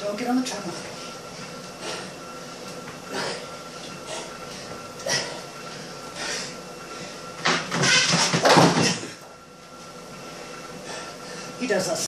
Don't get on the treadmill. He does this.